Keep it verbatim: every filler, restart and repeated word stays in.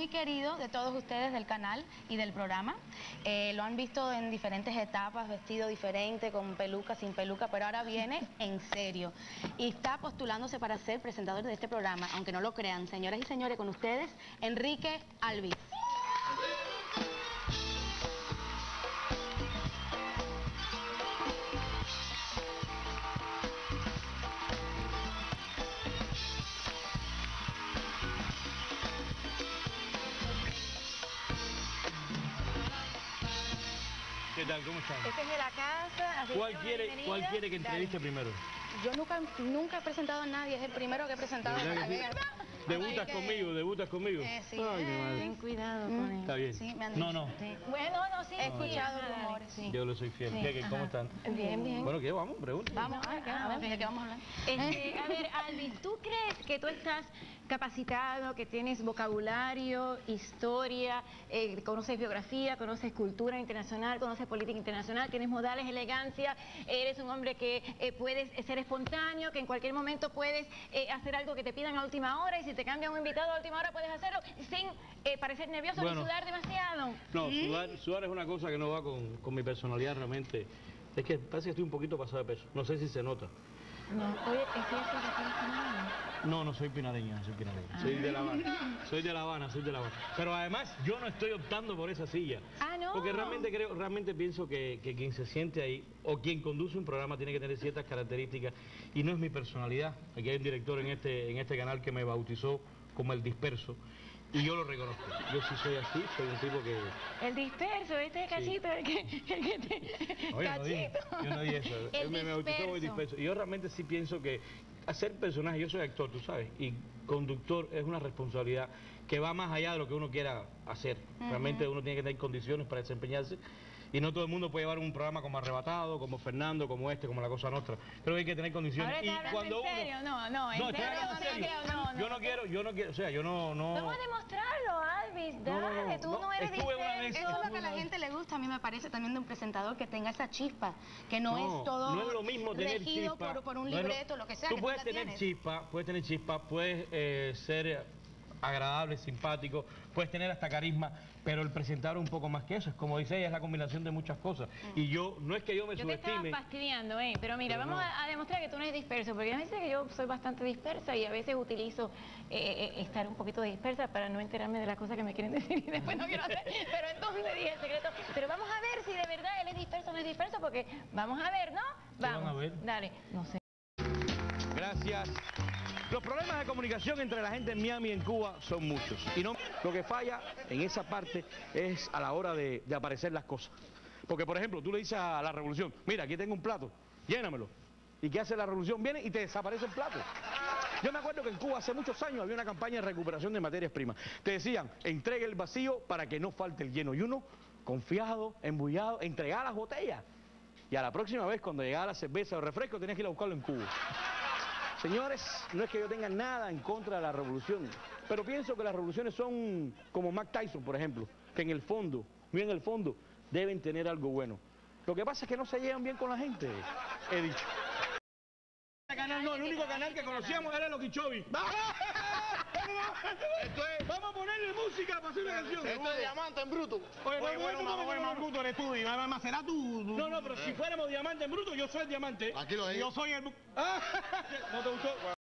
muy querido de todos ustedes del canal y del programa. Eh, lo han visto en diferentes etapas, vestido diferente, con peluca, sin peluca, pero ahora viene en serio. Y está postulándose para ser presentador de este programa, aunque no lo crean. Señoras y señores, con ustedes, Enrique Alvis. ¿Qué tal? ¿Cómo están? Este es de la casa. Así ¿Cuál quiere, ¿Cuál quiere que entreviste primero? Yo nunca, nunca he presentado a nadie, es el primero que he presentado. ¿Debutas conmigo? ¿Debutas conmigo? Eh, sí. Ay, mi madre. Ten cuidado con él. Está bien. Sí, me han No, dicho. no. Sí. Bueno, no, sí. He escuchado Ajá, dale. rumores, sí. Yo lo soy fiel. Sí, ¿Qué, qué, ¿Cómo ajá. están? Bien, bien. Bueno, ¿qué? Vamos, pregúntame. Vamos, a ver, Ah, a ver, ok. ¿de qué vamos a hablar? Este, a ver, Alvis, ¿tú crees que tú estás capacitado, que tienes vocabulario, historia, eh, conoces biografía, conoces cultura internacional, conoces política internacional, tienes modales, elegancia, eres un hombre que eh, puedes ser espontáneo, que en cualquier momento puedes eh, hacer algo que te pidan a última hora y si te cambian un invitado a última hora puedes hacerlo sin eh, parecer nervioso Bueno. ni sudar demasiado? No, sudar, sudar es una cosa que no va con, con mi personalidad realmente. Es que parece que estoy un poquito pasado de peso. No sé si se nota. No, oye, estoy haciendo. No, no soy pinareño, no soy pinareño. Ah. Soy de La Habana. Soy de La Habana, soy de La Habana. Pero además yo no estoy optando por esa silla. Ah, no. Porque realmente creo, realmente pienso que, que quien se siente ahí o quien conduce un programa tiene que tener ciertas características y no es mi personalidad. Aquí hay un director en este, en este canal que me bautizó como el disperso. Y yo lo reconozco. Yo sí soy así, soy un tipo que... El disperso, este cachito, el que, el que te... Oye, no dije, yo no dije eso. El Él me, me bautizó como el disperso. disperso. Y yo realmente sí pienso que hacer personaje, yo soy actor, tú sabes, y conductor es una responsabilidad que va más allá de lo que uno quiera hacer. Realmente uno tiene que tener condiciones para desempeñarse. Y no todo el mundo puede llevar un programa como Arrebatado, como Fernando, como este, como La Cosa Nostra. Creo que hay que tener condiciones. Ahora estás hablando en serio, no, no, en No, estoy serio, hablando en no, serio. no, no, Yo no quiero, yo no quiero, o sea, yo no... no... Vamos a demostrarlo, Alvis, No, dale, no, no, tú no, no eres estuve una vez- disperso. Eso es lo que a la gente le gusta, a mí me parece también de un presentador que tenga esa chispa, que no, No, es todo no es lo mismo tener regido chispa, por, por un no es lo- libreto, lo que sea. Tú que puedes la tener tienes. chispa, puedes tener chispa, puedes eh, ser agradable, simpático, puedes tener hasta carisma, pero el presentador un poco más que eso. Es como dice ella, es la combinación de muchas cosas. Y yo, no es que yo me Yo te estaba subestime. fastidiando, eh, pero mira, Pero vamos no. a, a demostrar que tú no eres disperso, porque me dice que yo soy bastante dispersa y a veces utilizo eh, eh, estar un poquito dispersa para no enterarme de las cosas que me quieren decir y después no quiero hacer, pero entonces le dije el secreto. Pero vamos a ver si de verdad él es disperso o no es disperso, porque vamos a ver, ¿no? Vamos, van a ver? dale, no sé. Gracias. Los problemas de comunicación entre la gente en Miami y en Cuba son muchos. Y no, lo que falla en esa parte es a la hora de, de aparecer las cosas. Porque, por ejemplo, tú le dices a la Revolución, mira, aquí tengo un plato, llénamelo. ¿Y qué hace la Revolución? Viene y te desaparece el plato. Yo me acuerdo que en Cuba hace muchos años había una campaña de recuperación de materias primas. Te decían, entregue el vacío para que no falte el lleno. Y uno, confiado, embullado, entregaba las botellas. Y a la próxima vez, cuando llegaba la cerveza o el refresco, tenías que ir a buscarlo en Cuba. Señores, no es que yo tenga nada en contra de la revolución, pero pienso que las revoluciones son como Mike Tyson, por ejemplo, que en el fondo, muy en el fondo, deben tener algo bueno. Lo que pasa es que no se llevan bien con la gente, he dicho. Este canal no, el único canal que conocíamos era Loquichobi. Vamos a ponerle música para hacer una canción. Esto es diamante en bruto. Oye, Oye, bueno, no, no, mamá, no, no, más no. bruto eres tú. Y además será tú. No, no, pero si fuéramos diamante en bruto, yo soy el diamante. Aquí lo Y digo. yo soy el... Ah, ¿no te gustó?